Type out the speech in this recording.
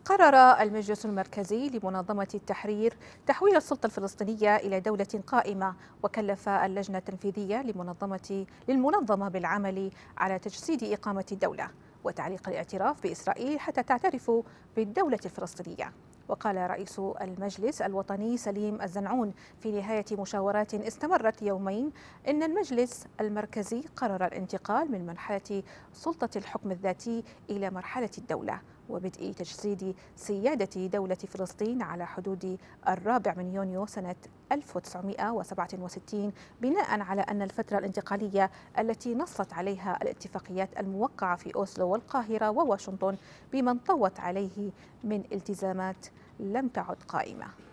قرر المجلس المركزي لمنظمة التحرير تحويل السلطة الفلسطينية إلى دولة قائمة، وكلف اللجنة التنفيذية للمنظمة بالعمل على تجسيد إقامة الدولة وتعليق الاعتراف بإسرائيل حتى تعترف بالدولة الفلسطينية. وقال رئيس المجلس الوطني سليم الزنعون في نهاية مشاورات استمرت يومين إن المجلس المركزي قرر الانتقال من مرحلة سلطة الحكم الذاتي إلى مرحلة الدولة، وبدء تجسيد سيادة دولة فلسطين على حدود 4 يونيو سنة 1967، بناء على أن الفترة الانتقالية التي نصت عليها الاتفاقيات الموقعة في أوسلو والقاهرة وواشنطن بما انطوت عليه من التزامات لم تعد قائمة.